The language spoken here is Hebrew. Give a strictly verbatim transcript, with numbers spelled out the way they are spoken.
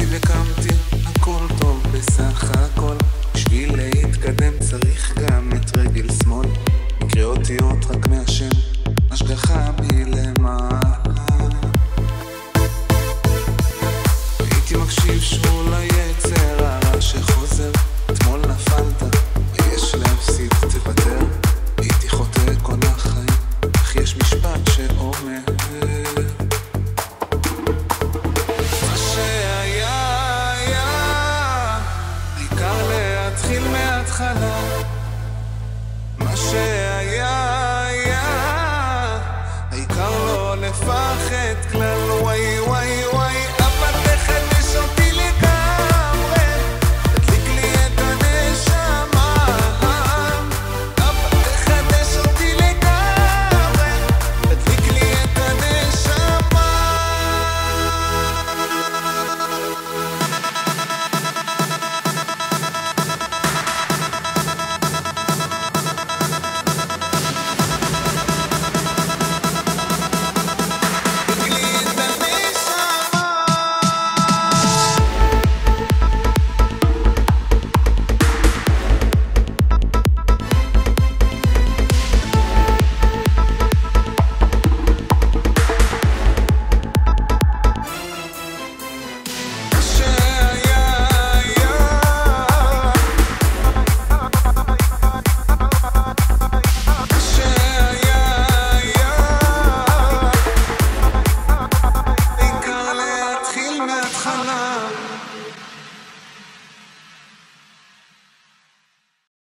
וקמתי, הכל טוב בסך הכל. בשביל להתקדם צריך גם את רגל שמאל. מקרה אותיות רק מהשם, השגחה מלמעלה. הייתי מקשיב שוב ליצר הרע שחוזר. אתמול נפלת, ויש להפסיד תוותר. הייתי חוטא כל החיים, אך יש משפט שאומר מה שהיה היה, העיקר להתחיל מההתחלה. מה שהיה היה, העיקר לא לפחד כלל. וואי וואי וואי, אבל תחדש אותי לגמרי, תדליק לי את הנשמה. אבל תחדש אותי לגמרי, תדליק לי את הנשמה. מההתחלה